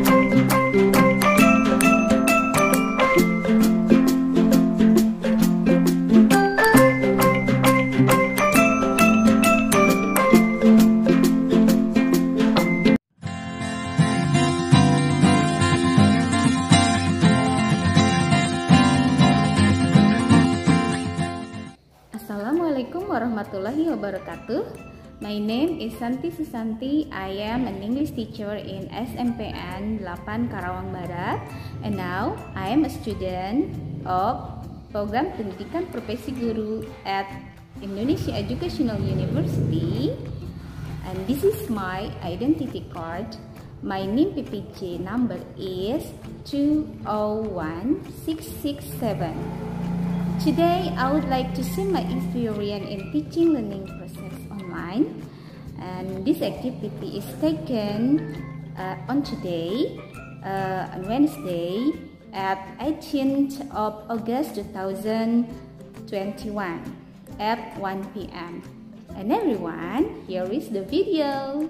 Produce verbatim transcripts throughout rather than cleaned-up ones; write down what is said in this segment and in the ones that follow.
Assalamualaikum warahmatullahi wabarakatuh. My name is Santi Susanti. I am an English teacher in S M P N delapan Karawang Barat, and now I am a student of Program Pendidikan Profesi Guru at Indonesia Educational University, and this is my identity card. My NIM P P J number is two zero one six six seven. Today, I would like to share my experience in teaching learning process online, and this activity is taken uh, on today, uh, on Wednesday, at eighteenth of August two thousand twenty-one at one P M And everyone, here is the video.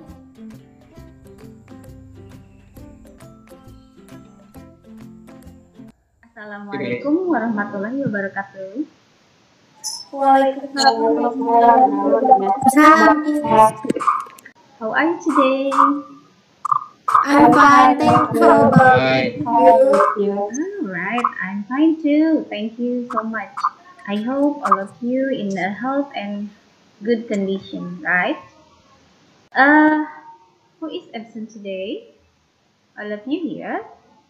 Assalamualaikum warahmatullahi wabarakatuh. Waalaikumsalam warahmatullahi wabarakatuh. How are you today? I'm fine, thank you. Alright, I'm fine too. Thank you so much. I hope all of you in a health and good condition, right? Uh, who is absent today? All of you here?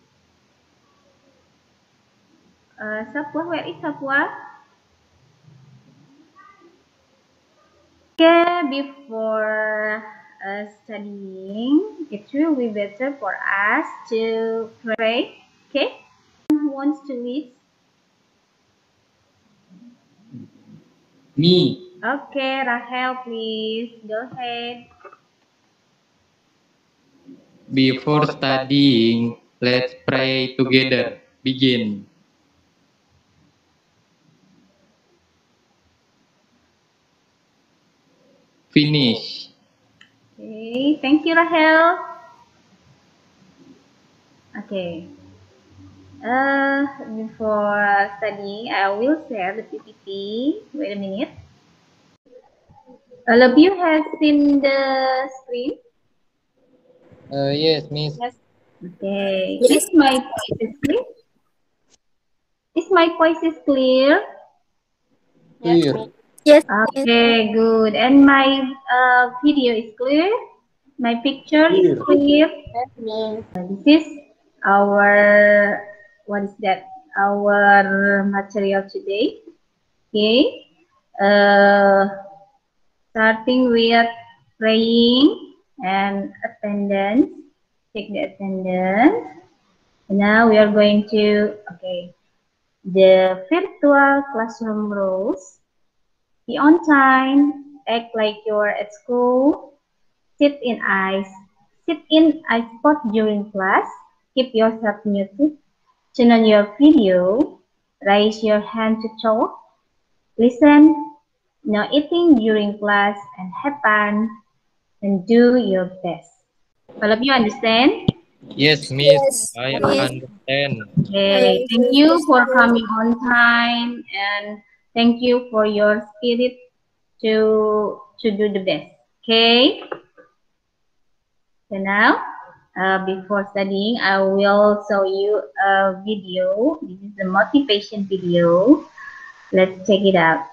Uh, Sapwa, where is Sapwa? Okay, before uh, studying, it will be better for us to pray. Okay, who wants to lead? Me. Okay, Rahel, please go ahead. Before studying, let's pray together. Begin. Finish. Okay, thank you, Rahel. Okay. Uh, before studying, I will share the P P T. Wait a minute. All of you have seen the screen? Uh, yes, Miss. Yes. Okay. Is my voice is clear? Is my voice is clear? Clear. Yes. Okay, good. And my uh, video is clear? My picture is clear? This is our, what is that? Our material today. Okay. Uh, starting with praying and attendance. Check the attendance. Now we are going to, okay, the virtual classroom rules. Be on time, act like you're at school, sit in eyes, sit in eye spot during class, keep yourself muted, turn on your video, raise your hand to talk, listen, no eating during class, and have fun, and do your best. All of you understand? Yes, Miss. Yes. I Yes. understand. Okay, thank you for coming on time, and thank you for your spirit to to do the best. Okay. So now, uh, before studying, I will show you a video. This is a motivation video. Let's check it out.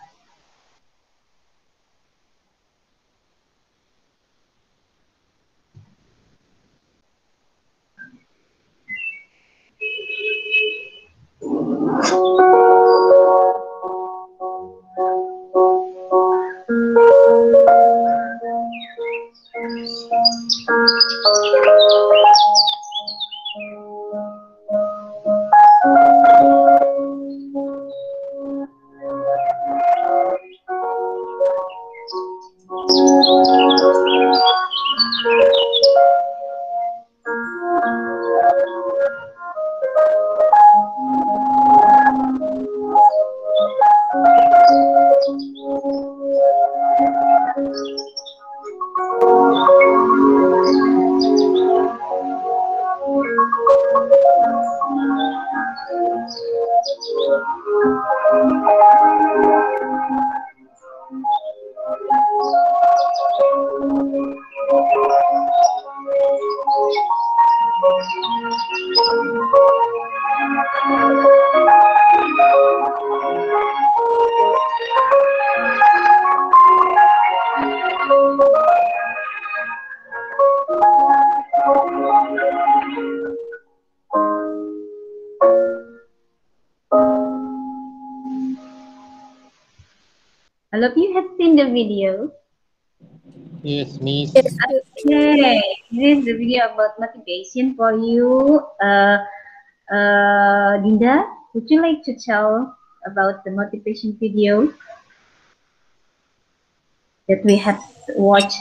All of you have seen the video. Yes, Miss. Yes. Okay, this is the video about motivation for you. Uh, uh, Dinda, would you like to tell about the motivation video that we have watched?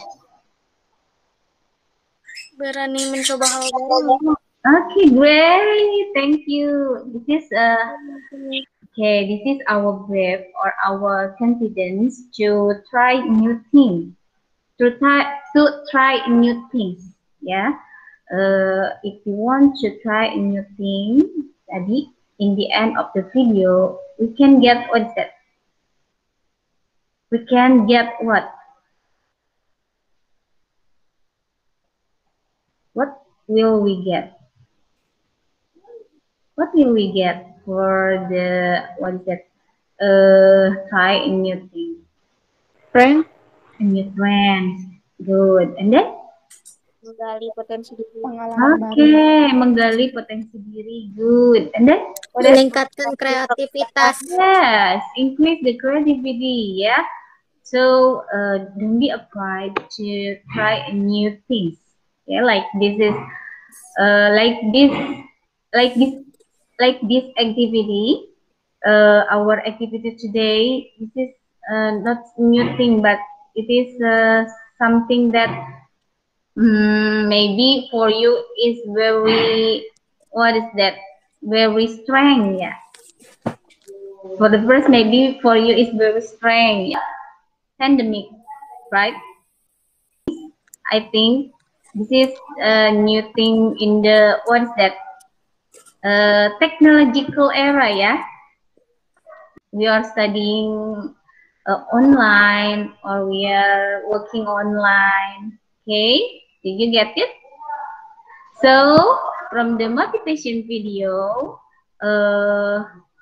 Berani mencoba hal baru. Okay, great. Thank you. This is uh okay. This is our brief or our confidence to try new things. To try to try new things. Yeah. Uh, if you want to try a new thing, tadi in the end of the video, we can get what is that? We can get what? What will we get? What will we get for the what is that? Uh, try a new thing. Friend. A new friends. Good. And then? Menggali potensi diri. Okay, menggali potensi diri. Good. And then? Meningkatkan kreativitas. Yes, increase the creativity. Yeah. So uh, don't be afraid to try new things. Yeah, like this is uh, like this, like this, like this activity. Uh, our activity today. This is uh, not new thing, but it is uh, something that um, maybe for you is very, what is that? Very strong. Yeah. For the first, maybe for you is very strong. Yeah. Pandemic, right? I think this is a new thing in the what is that? Uh, technological era, yeah. We are studying uh, online or we are working online. Okay, did you get it? So from the motivation video, uh,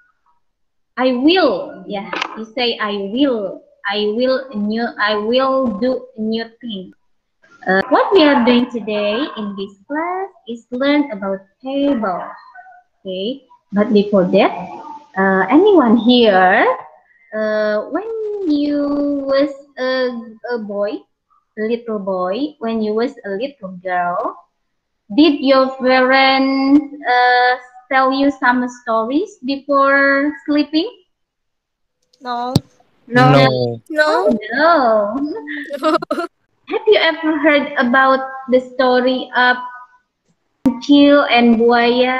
I will, yeah, you say I will, I will new, I will do a new thing. Uh, what we are doing today in this class is learn about table. Okay, but before that, uh, anyone here, uh, when you was a, a boy, a little boy, when you was a little girl, did your parents uh, tell you some stories before sleeping? No. No. No. No. Oh, no. Have you ever heard about the story of Kancil and Buaya?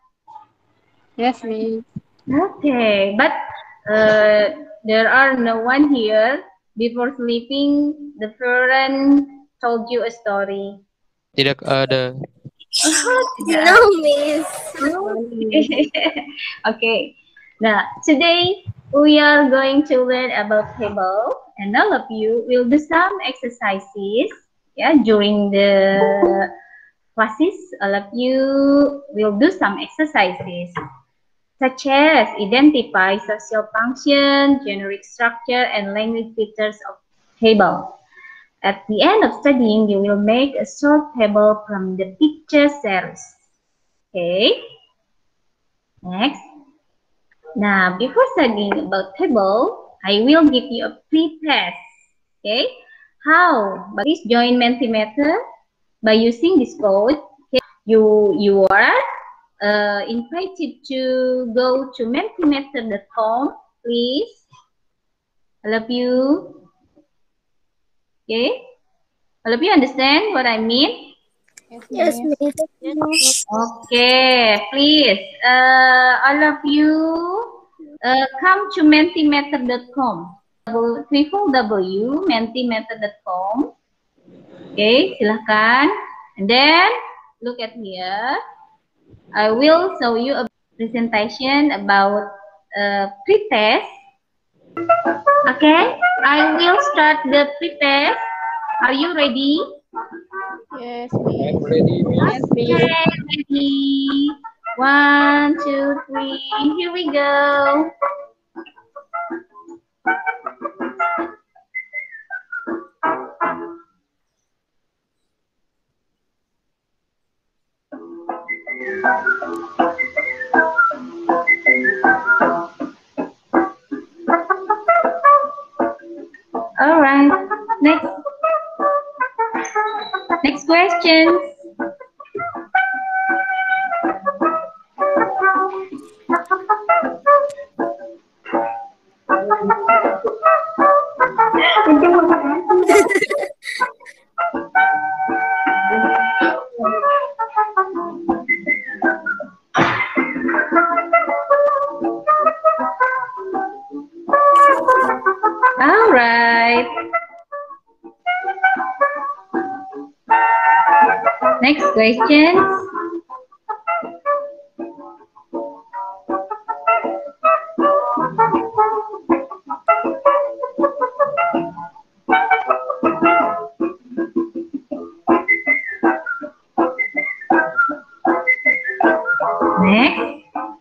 Yes, me. Okay, but uh, there are no one here. Before sleeping, the parent told you a story. Tidak ada. Oh, tidak No, ada. miss. Okay. Okay. Now, today we are going to learn about table, and all of you will do some exercises. Yeah, during the classes, all of you will do some exercises, such as identify social function, generic structure, and language features of table. At the end of studying, you will make a short table from the picture series. Okay. Next. Now, before studying about table, I will give you a pre-test. Okay. How? But please join Mentimeter by using this code. Okay. You you are uh, invited to go to mentimeter dot com, please. All of you. Okay. All of you understand what I mean? Yes, miss. Okay, please, uh, all of you uh, come to mentimeter dot com. Triple W mentimeter dot com. Okay, silahkan. And then look at here. I will show you a presentation about uh, pre-test. Okay, I will start the pre-test. Are you ready? Yes, I'm ready, Miss. Okay, ready. One, two, three. Here we go. questions? All right. Next question. Next.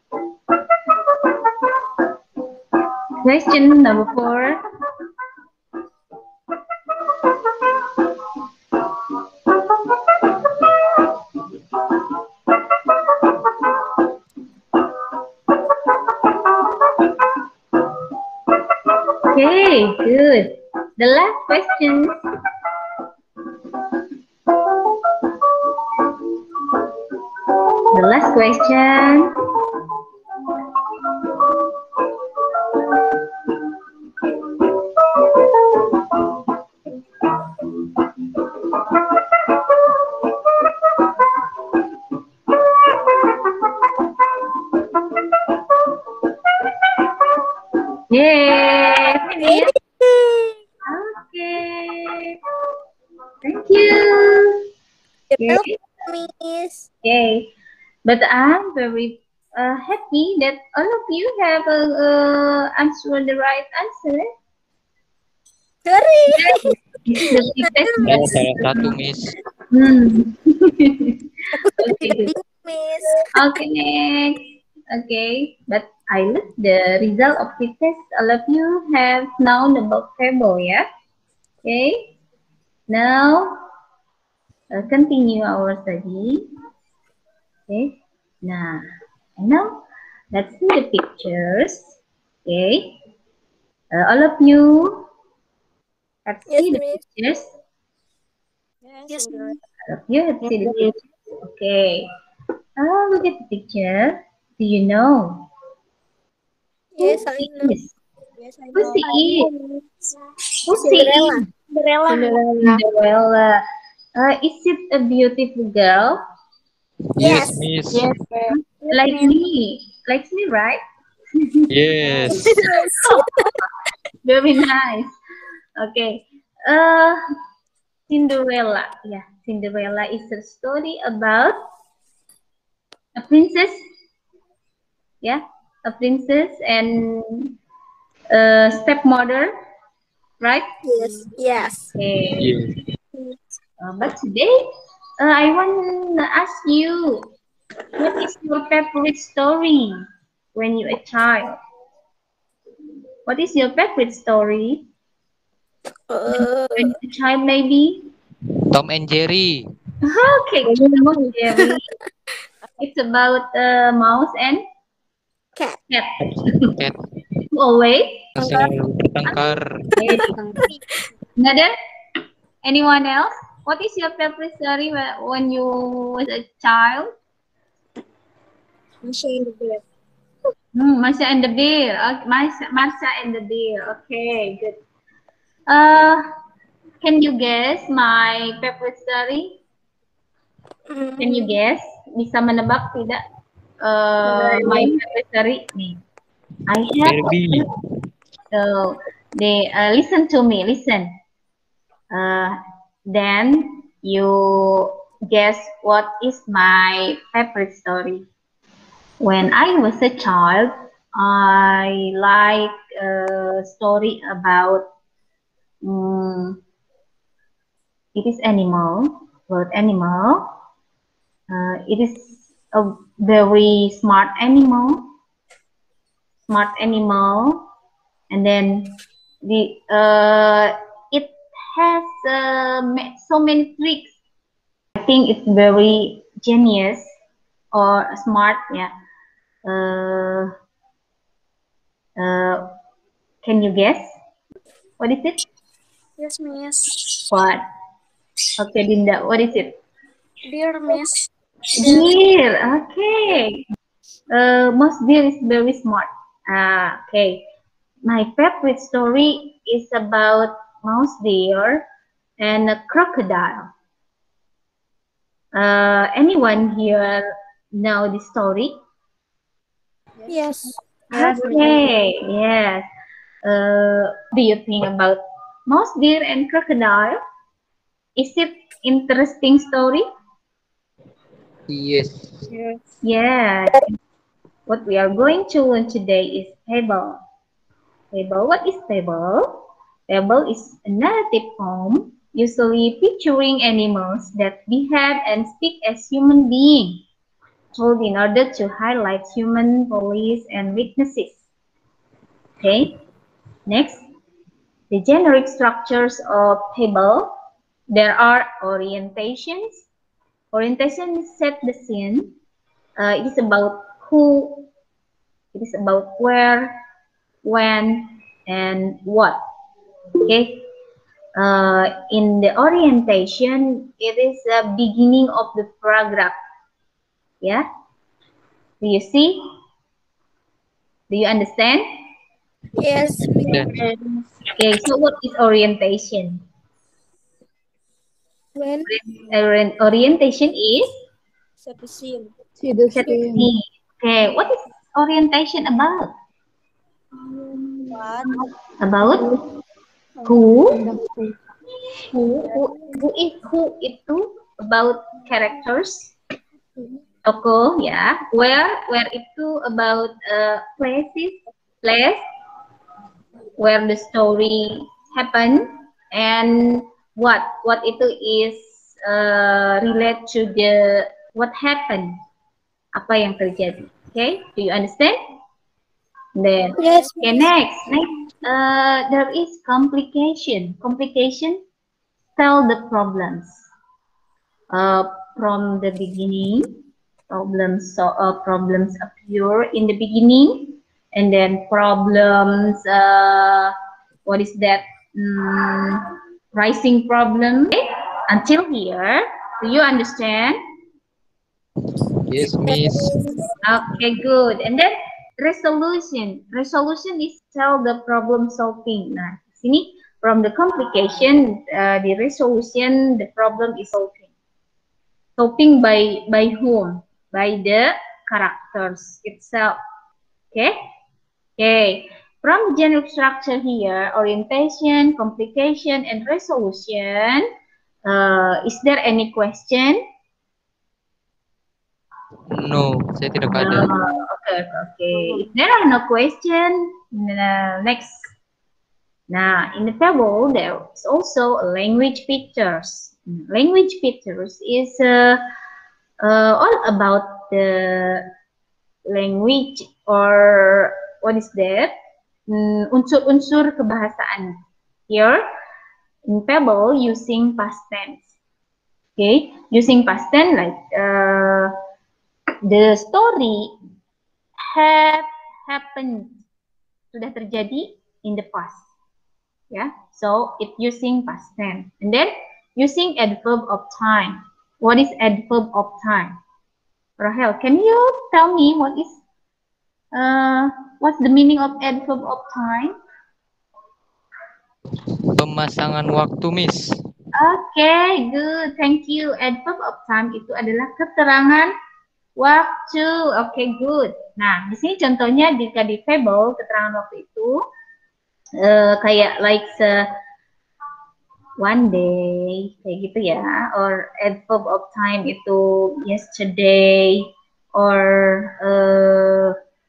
Question number four. Okay, good. The last question. The last question. Yay! Finish. Okay. Thank you. Okay. Miss. Okay. But I'm very uh, happy that all of you have uh, uh, answered the right answer. Sorry. This is the quickest Saya guess. salah satu, Miss. Hmm. Okay, good. Miss. Okay, next. Okay, but I look the result of the test. All of you have known about vocabulary, yeah? Okay. Now, uh, continue our study. Okay. Now, and now let's see the pictures. Okay. Uh, all of you have Yes, seen the Miss. pictures. Yes, Miss. All of you have seen the pictures. Okay. Uh, look at the picture. Do you know? Yes, Who I she know. is? Yes, I Who know. she is? Who she Cinderella. is? Cinderella. Cinderella. Uh, is it a beautiful girl? Yes, Yes. Miss. Yes, Like me. Like me, right? Yes. Very nice. Okay. Uh, Cinderella. Yeah, Cinderella is a story about a princess. Yeah, a princess and a stepmother, right? Yes. Yes. Okay. Yes. Uh, but today, uh, I want to ask you, what is your favorite story when you're a child? What is your favorite story Uh, when you're a child, maybe? Tom and Jerry. Okay, Jerry. It's about a mouse and cat. cat. Cat Always. selalu bertengkar. Okay. Another? Anyone else? What is your favorite story whe- when you was a child? Masha and the Bear. Hmm, Masha and the Bear. Okay, Masha, Masha and the Bear. Okay, good. Uh, can you guess my favorite story? Can you guess? Bisa menebak tidak? Uh, my favorite story nih. I have. Barbie. So they uh, listen to me. Listen. Uh, then you guess what is my favorite story. When I was a child, I like a story about um, it is animal, about animal. Uh, it is a very smart animal, smart animal, and then the uh, it has uh, ma- so many tricks. I think it's very genius or smart. Yeah. Uh, uh, can you guess? What is it? Yes, Miss. What? Okay, Dinda. What is it? Dear Miss. Deer. Okay. Uh, Mouse deer is very smart. Ah, okay. My favorite story is about mouse deer and a crocodile. Uh, anyone here know the story? Yes. Okay, yes. Uh, do you think about mouse deer and crocodile? Is it interesting story? Yes. Yes. What we are going to learn today is fable. Fable. What is fable? Fable is a narrative form, usually featuring animals that behave and speak as human beings, told in order to highlight human follies and weaknesses. Okay. Next, the generic structures of fable. There are orientations. Orientation set the scene. Uh, it is about who, it is about where, when, and what. Okay. Uh, in the orientation, it is the beginning of the paragraph. Yeah. Do you see? Do you understand? Yes. Dan. Okay. So what is orientation? When? Orient- Orientation is Set the scene. set the scene. Okay. What is orientation about? What? About who? Who? Who? Who is who itu? About characters. Tokoh, ya. Where? Where itu about uh, places, place where the story happen, and what? What itu is uh, relate to the what happened? Apa yang terjadi? Okay, do you understand? Then, Yes. okay, next, next, uh, there is complication. Complication tell the problems. Uh, from the beginning, problems so uh, problems appear in the beginning, and then problems. Uh, what is that? Mm, rising problem. Okay? Until here, do you understand? Yes, Miss. Okay, good. And then resolution. Resolution is tell the problem solving. Nah, sini from the complication, uh, the resolution, the problem is solving. Solving by by whom? By the characters itself. Okay. Okay. From generic structure here, orientation, complication, and resolution. Uh, is there any question? No, saya tidak No. ada. Okay, okay. If there are no questions, next. Now, in the table, there is also language pictures. Language pictures is uh, uh, all about the language or what is that? Unsur-unsur kebahasaan. Here, in table, using past tense. Okay, using past tense like uh, the story have happened, sudah terjadi in the past. Yeah, so it using past tense. And then using adverb of time. What is adverb of time? Rahel, can you tell me what is uh what's the meaning of adverb of time? Pemasangan waktu, Miss. Okay, good. Thank you. Adverb of time itu adalah keterangan waktu. Okay, good. Nah, di sini contohnya jika di fable keterangan waktu itu uh, kayak like se one day kayak gitu ya, or adverb of time itu yesterday or uh,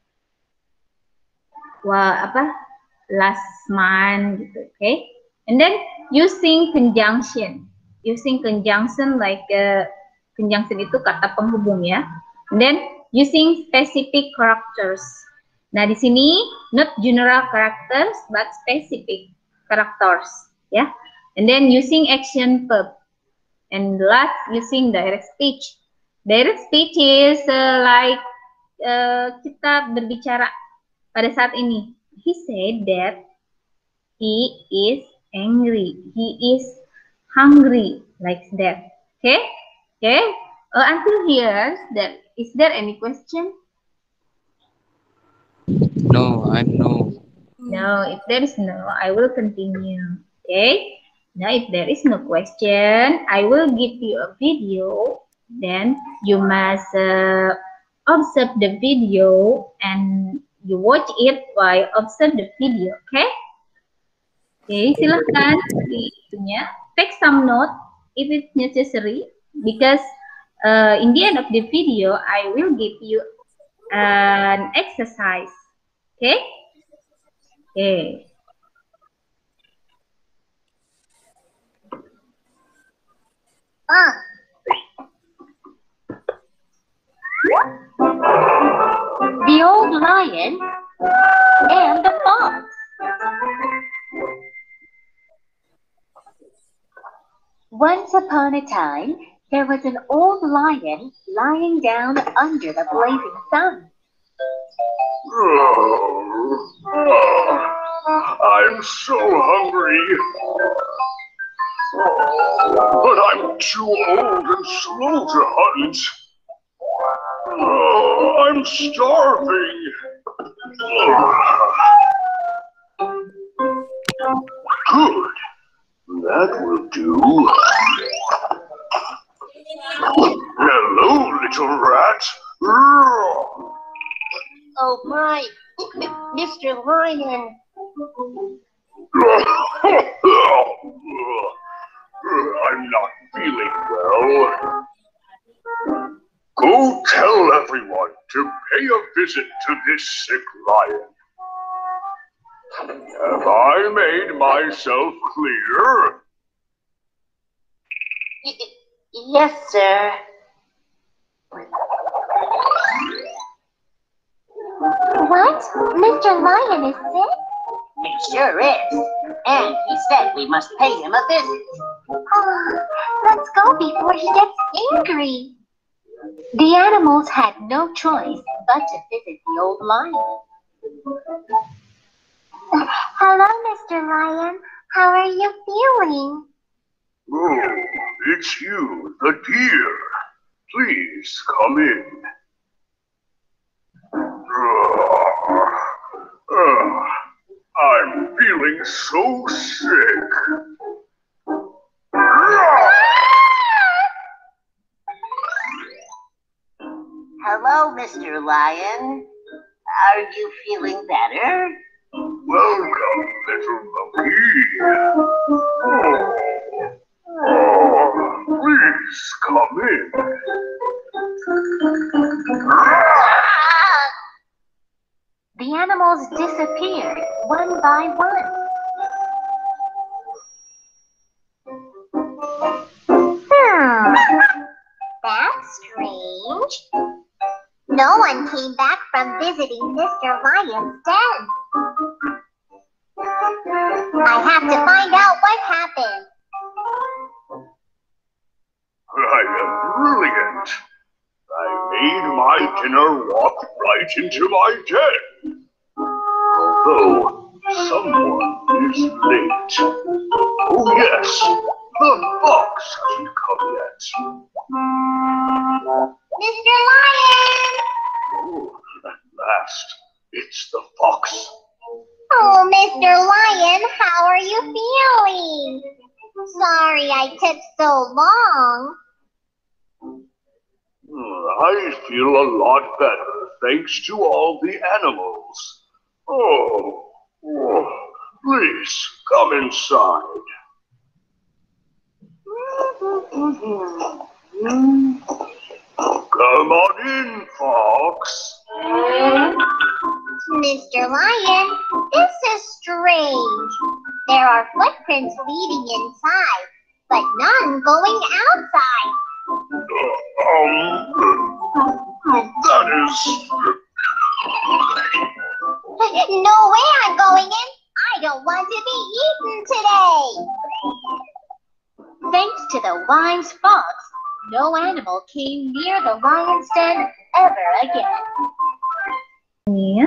wah apa last month gitu. Okay, and then using conjunction, using conjunction like uh, conjunction itu kata penghubung ya, and then using specific characters. Nah di sini not general characters but specific characters ya. And then using action verb. And last, using direct speech. Direct speech is uh, like uh, kita berbicara pada saat ini. He said that he is angry. He is hungry. Like that. Okay? Okay? Uh, until here, that is there any question? No, I'm no. No, if there is no, I will continue. Okay. Now, if there is no question, I will give you a video. Then you must uh, observe the video and you watch it while observe the video. Okay. Okay, silahkan di itunya. Take some note if it's necessary because uh, in the end of the video, I will give you an exercise. Okay. Okay. Ah. The old lion and the fox. Once upon a time, there was an old lion lying down under the blazing sun. I'm so hungry. But I'm too old and slow to hunt. Oh, I'm starving. Good. That will do. Hello, little rat. Oh my, Mister Lion. I'm not feeling well. Go tell everyone to pay a visit to this sick lion. Have I made myself clear? Y yes, sir. What? Mister Lion is sick? He sure is. And he said we must pay him a visit. Oh, let's go before he gets angry. The animals had no choice but to visit the old lion. Hello, Mister Lion. How are you feeling? Oh, it's you, the deer. Please come in. Uh, I'm feeling so sick. Hello, Mister Lion. Are you feeling better? Welcome, little monkey. Oh, oh, please come in. The animals disappeared one by one. Hmm, that's strange. No one came back from visiting Mister Lion's den. I have to find out what happened. I am brilliant. I made my dinner walk right into my den. Although someone is late. Oh yes, the fox hasn't come yet. Mister Lion! Oh, at last, it's the fox. Oh, Mister Lion, how are you feeling? Sorry I took so long. I feel a lot better thanks to all the animals. Oh, oh, please come inside. Come on in, Fox. Mister Lion, this is strange. There are footprints leading inside, but none going outside. Uh, um, that is... No way I'm going in. I don't want to be eaten today. Thanks to the wise fox, no animal came near the lion's den ever again. Yeah.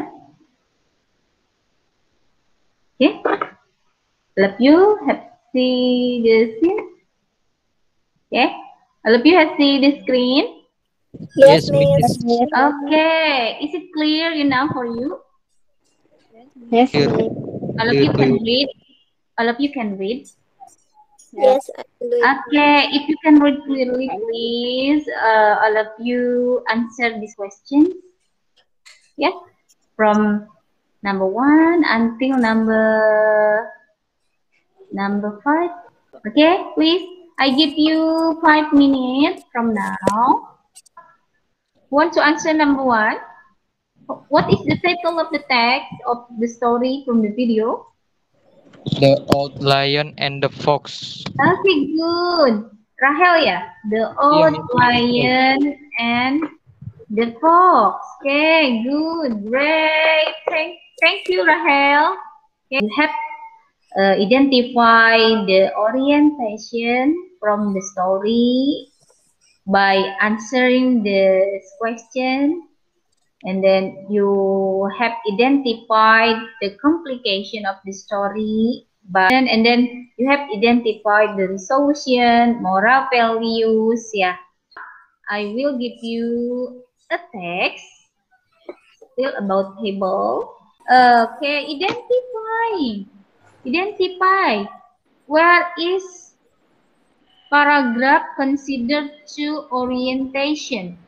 Okay. All of you have seen the scene. Okay. All of you have seen the screen. Yes, Yes, Miss. Miss. Okay, is it clear you now for you? Yes, Clear, Miss. All of clear you to can you. read. All of you can read. Yes, I can do it. Okay, if you can read clearly, please, uh, all of you answer this question. Yeah, from number one until number number five. Okay, please. I give you five minutes from now. Want to answer number one? What is the title of the text of the story from the video? The old lion and the fox. Okay, good. Rahel, yeah, the Yeah, old Miss. lion and the fox. Okay, good, great. Thank, thank you, Rahel. Okay, you have uh, identified the orientation from the story by answering this question, and then you have identified the complication of the story by, and then you have identified the resolution, moral values. Yeah, I will give you a text still about table. Okay, identify. Identify. Where is paragraph considered to orientation?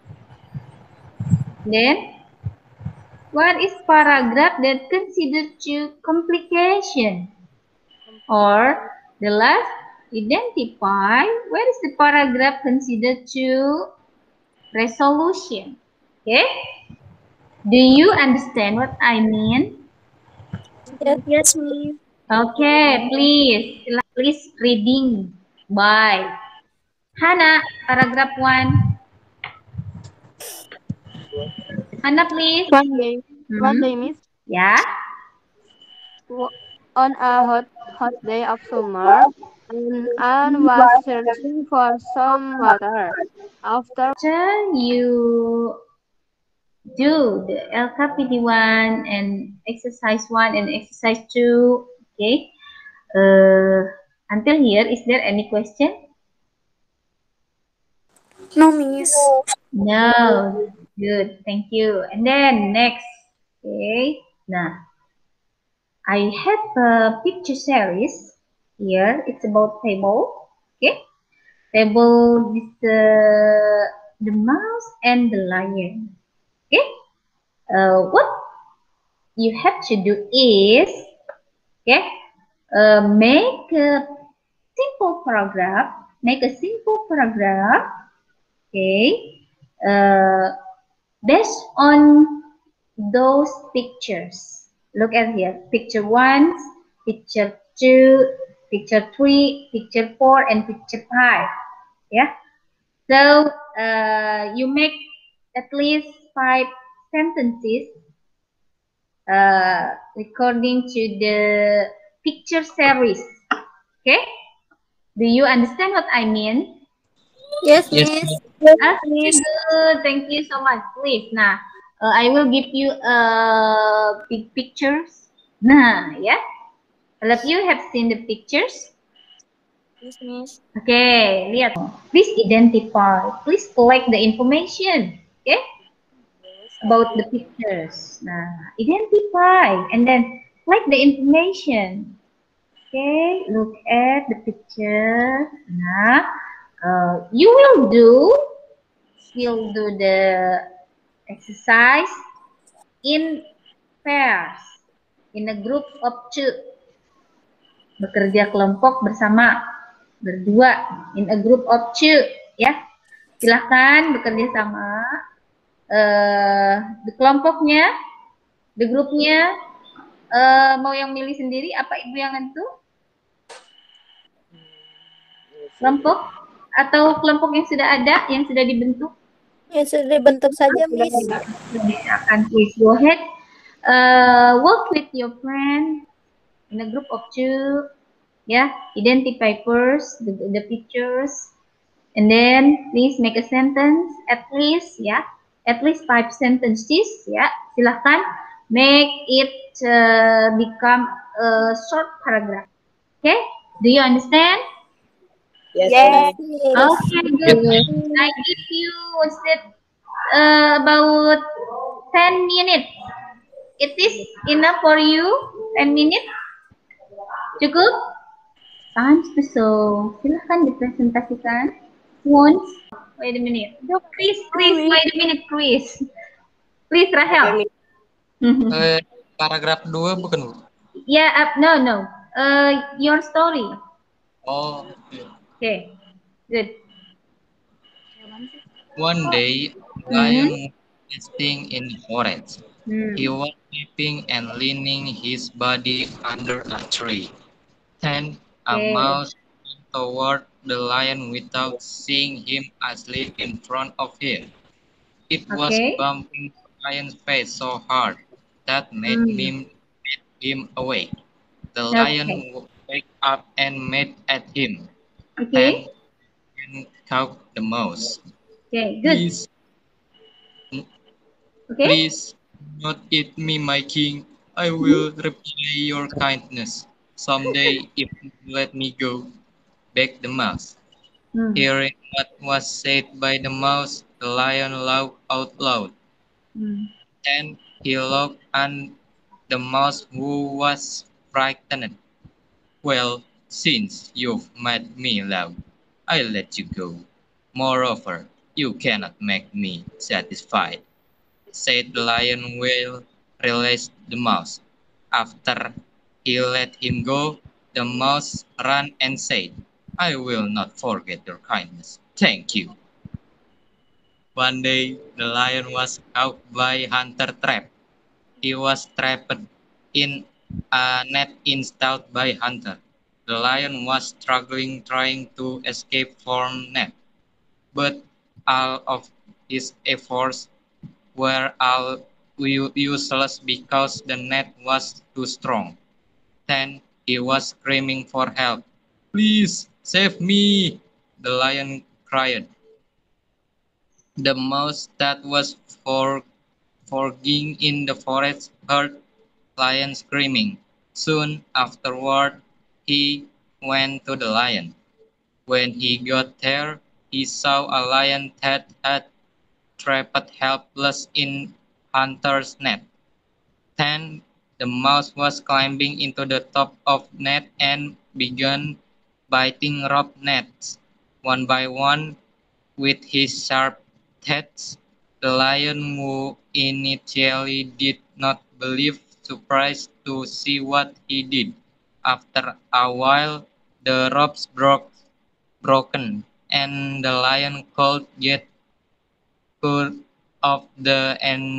Then, where is paragraph that considered to complication? Or the last, identify where is the paragraph considered to resolution. Okay? Do you understand what I mean? Yes, yes, Miss. Okay, please, please reading by Hannah, paragraph one. Hannah, please. One day, one Hmm. day, Miss, Yeah. w- on a hot, hot day of summer, and Anne was searching for some water. After After you do the L K P D one and exercise one and exercise two, okay. Uh, until here, is there any question? No, Miss. No. Good. Thank you. And then next, okay. Now, I have a picture series here. It's about table. Okay. Table is the the mouse and the lion. Okay. Uh, what you have to do is, okay, uh, make a simple paragraph. Make a simple paragraph. Okay. Uh, based on those pictures. Look at here. Picture one, picture two, picture three, picture four, and picture five. Yeah. So uh, you make at least five sentences uh, according to the picture series. Okay. Do you understand what I mean? Yes, Yes, Miss. Miss. Yes, Okay, Miss. good. Thank you so much. Please, nah, uh, I will give you uh, big pictures. Nah, yeah. All of you have seen the pictures. Yes, Miss. Okay, lihat. Please identify. Please collect the information. Okay, about the pictures. Nah, identify and then collect the information. Okay, look at the picture. Nah, uh, you will do. You'll do the exercise in pairs, in a group of two. Bekerja kelompok bersama, berdua, in a group of two, ya. Silahkan bekerja sama. Uh, di kelompoknya, di grupnya, uh, mau yang milih sendiri, apa ibu yang nentu? Kelompok atau kelompok yang sudah ada, yang sudah dibentuk? Ya, sudah dibentuk saja, Miss. Silakan, please go ahead. Uh, work with your friend in a group of two. Yeah, identify first the, the pictures, and then please make a sentence at least, yeah, at least five sentences. Yeah, silahkan make it uh, become a short paragraph. Okay, do you understand? Yes. Yes. Okay, good. I give you what's that? Uh, about ten minutes. It is enough for you? Ten minutes? Cukup? Time to show. Silahkan dipresentasikan. Once. Wait a minute. Chris, Chris, wait a minute, Chris. Please, Rahel. Eh, paragraf dua bukan, Bu? Yeah, uh, no, no. Uh, your story. Oh, okay. Okay, good. One day, a lion was resting in the forest. Hmm. He was sleeping and leaning his body under a tree. Then a Okay. mouse ran toward the lion without seeing him asleep in front of him. It was Okay. bumping the lion's face so hard that made Hmm. him, made him awake. The lion Okay. woke up and made at him. Okay. And caught the mouse. Okay, good. Please, Okay. please do not eat me, my king. I will repay your kindness someday if you let me go. Begged the mouse. Hmm. Hearing what was said by the mouse, the lion laughed out loud. Hmm. Then he looked at the mouse, who was frightened. Well, since you've made me laugh, I'll let you go. Moreover, you cannot make me satisfied, said the lion. Will release the mouse. After he let him go, the mouse ran and said, I will not forget your kindness. Thank you. One day, the lion was caught by hunter trap. He was trapped in a net installed by hunter. The lion was struggling trying to escape from net, but all of his efforts were all useless because the net was too strong. Then he was screaming for help. Please save me, the lion cried. The mouse that was for foraging in the forest heard lion screaming. Soon afterward, he went to the lion. When he got there, he saw a lion that had trapped helpless in hunter's net. Then the mouse was climbing into the top of net and began biting rope nets one by one with his sharp teeth. The lion, who initially did not believe, surprised to see what he did. After a while, the ropes broke broken, and the lion could get cut of the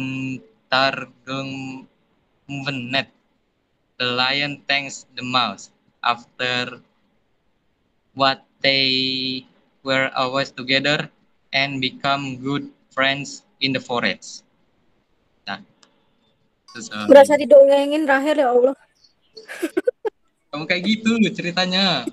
entanglement net. The lion thanks the mouse. After what, they were always together and become good friends in the forest. Nah, terus, um, Berasa didongengin Rahel, ya Allah. kamu kayak gitu ceritanya.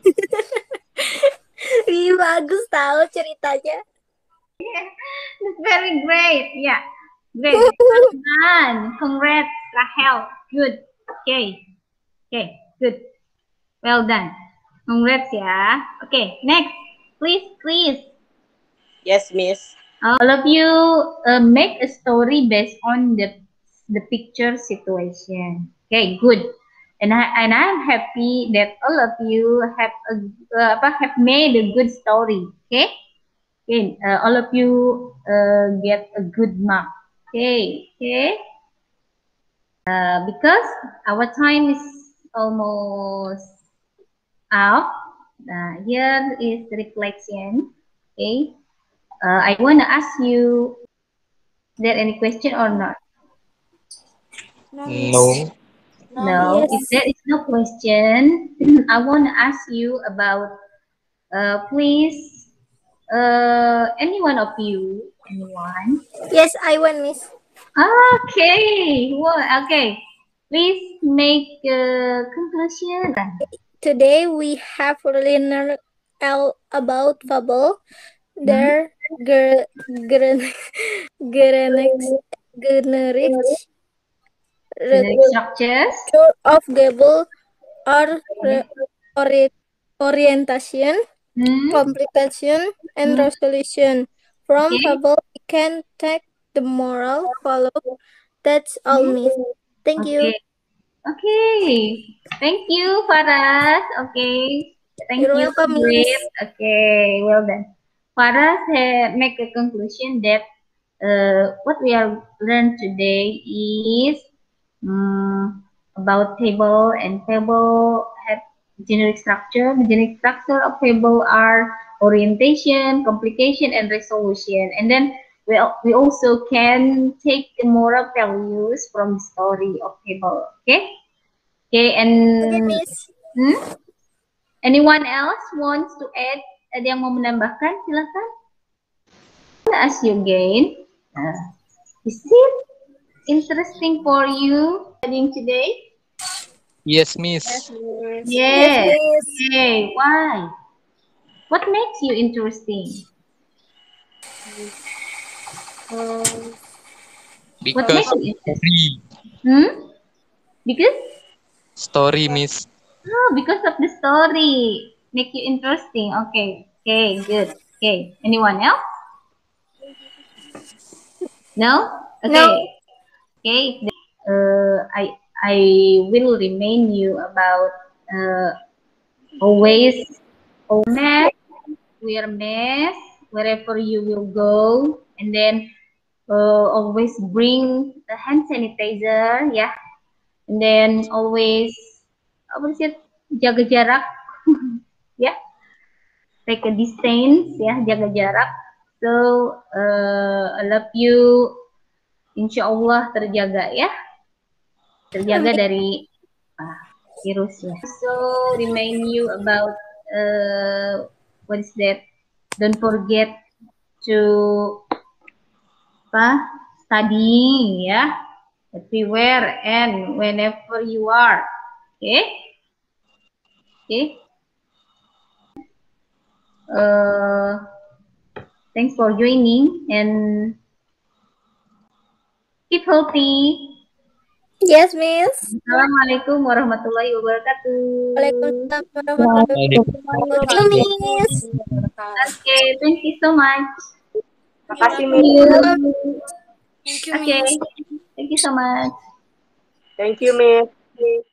Ih, bagus tahu ceritanya. It's very great. Yeah, great. Well done. Congrats, Rahel. Good. Okay. Okay, good. Well done. Congrats ya. Okay, next. Please, please. Yes, Miss. All of you uh, make a story based on the the picture situation. Okay, good. And I and I'm happy that all of you have a uh, have made a good story. Okay. Okay, uh, all of you uh, get a good mark. Okay, okay. Uh, because our time is almost out. Uh, here is the reflection. Okay. Uh, I want to ask you, is there any question or not? No. No. Yes. If there is no question, I want to ask you about, uh, please, uh, any one of you, anyone? Yes, I want, Miss. Okay. Well, okay. Please make a conclusion. Today we have learned all about fable. Their ger generic generic Generic structures. of gable or ori orientation Hmm? complication, and Hmm. resolution. From Okay. fable, we can take the moral follow. That's all, Hmm? Miss. Thank you. Okay. Okay. Thank you, Faras. Okay. Thank You're you, welcome, great. Miss. Okay, well done. Faras uh, make a conclusion that uh, what we have learned today is um, about table, and table have generic structure. The generic structure of table are orientation, complication, and resolution. And then we, al- we also can take the moral values from the story of table. Okay. Okay, Okay, and Miss. hmm? Anyone else wants to add? Ada yang mau menambahkan? Silakan. Ask you again. Uh, is it interesting for you studying today? Yes, Yes, Miss. Miss. Yes, Yes. Miss. Okay. Why? What makes you interesting? Um, What because makes Because of you interesting? story, Hmm? Because? story, Miss. Oh, because of the story. Make you interesting. Okay. Okay. Good. Okay. Anyone else? No? No. Okay. Okay. Uh, I I will remind you about uh, always mask, wear mask wherever you will go, and then uh, always bring a hand sanitizer, ya, and then always apa sih, jaga jarak, ya, take a distance, ya, jaga jarak. So uh, I love you, insya Allah terjaga, ya, terjaga Amin. dari ah, virus, ya. So remind you about uh, what is that? Don't forget to apa, studying, ya, everywhere and whenever you are. Okay. Okay. Uh, thanks for joining and keep healthy. Yes, Miss. Assalamualaikum warahmatullahi wabarakatuh. Waalaikumsalam warahmatullahi wabarakatuh. Thank you, Miss. Okay, thank you so much. Makasih, See Miss. you. Thank you, Okay, Miss. thank you so much. Thank you, Miss.